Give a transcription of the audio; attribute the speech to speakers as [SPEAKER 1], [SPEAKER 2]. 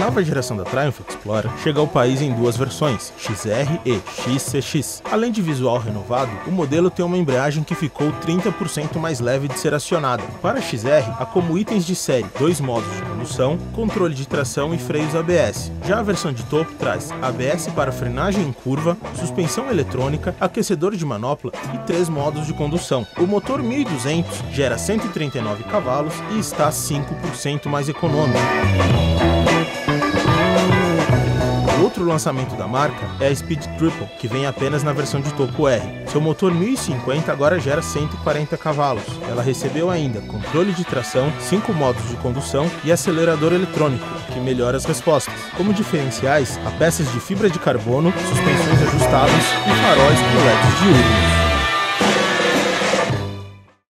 [SPEAKER 1] nova geração da Triumph Explorer chega ao país em duas versões, XR e XCX. Além de visual renovado, o modelo tem uma embreagem que ficou 30% mais leve de ser acionada. Para a XR, há como itens de série 2 modos de condução, controle de tração e freios ABS. Já a versão de topo traz ABS para frenagem em curva, suspensão eletrônica, aquecedor de manopla e 3 modos de condução. O motor 1200 gera 139 cavalos e está 5% mais econômico. Outro lançamento da marca é a Speed Triple, que vem apenas na versão de topo R. Seu motor 1050 agora gera 140 cavalos. Ela recebeu ainda controle de tração, 5 modos de condução e acelerador eletrônico, que melhora as respostas. Como diferenciais, há peças de fibra de carbono, suspensões ajustáveis e faróis com LEDs diurnos.